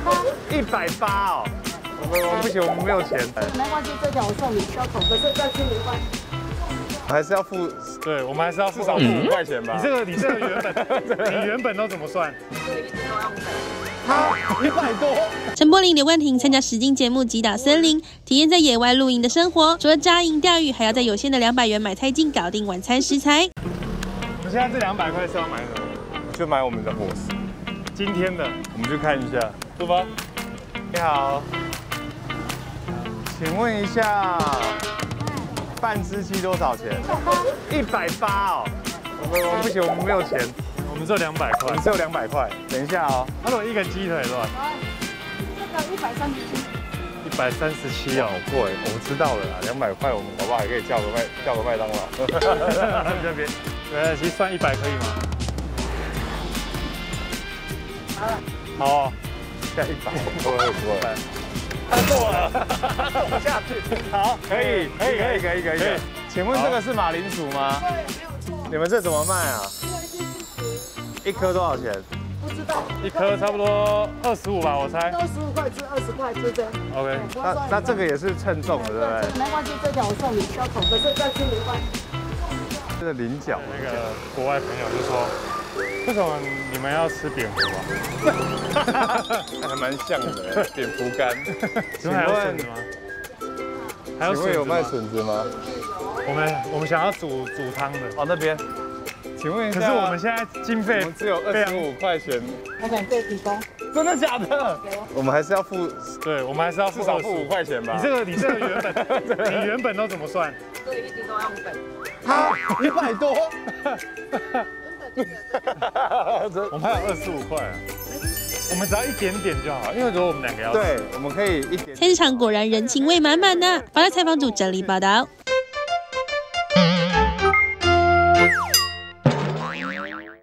180哦，我们不行，我们没有钱。 没关系，这条我送你消口，可是再请你换。 还是要付， 对，我们还是要至少付5块钱吧。 你这个原本，你原本都怎么算？ 对，一直都要500。 啊，100多。 陈柏霖、刘冠廷参加实境节目《击打森林》，体验在野外露营的生活。除了扎营钓鱼，还要在有限的200元买菜金搞定晚餐食材。 你现在这200块是要买什么？ 就买我们的伙食。 今天的， 我们去看一下。 出发。 你好，请问一下，半只鸡多少钱？180哦，我们不行，我们没有钱。 我们只有200块， 我们只有200块。等一下哦， 那如果一个鸡腿多少？ 这个137。 137哦， 好贵。我们知道了啦，200块我们搞不好还可以叫个麦当劳。 这边，其实算100可以吗？好哦， 现在100，不会。太过了，走下去。好，可以。请问这个是马铃薯吗？ 对，没有错。 你们这怎么卖啊？一颗多少钱？ 不知道。 一颗差不多25吧，我猜。 都15块至20块之间。 OK。 那这个也是称重的，对不对？ 没关系，这条我送你消口，可是再请你换。 这个菱角， 那个国外朋友就说，为什么你们要吃蝙蝠啊？ 还蛮像的，蝙蝠干。 请问还有笋子吗？还有笋子吗？ 有卖笋子吗？ 我们想要煮汤的。 哦，那边。请问一下， 可是我们现在经费只有25块钱。 我免费提供。 真的假的？我们还是要付， 对，我们还是要至少付5块钱吧。 你这个原本，你原本都怎么算？ 对，一直都要500。 啊，100多。 我们还有25块啊。我们只要一点点就好，因为如果我们2个要， 对，我们可以一点。 菜市场果然人情味满满呢。报道采访组整理报道。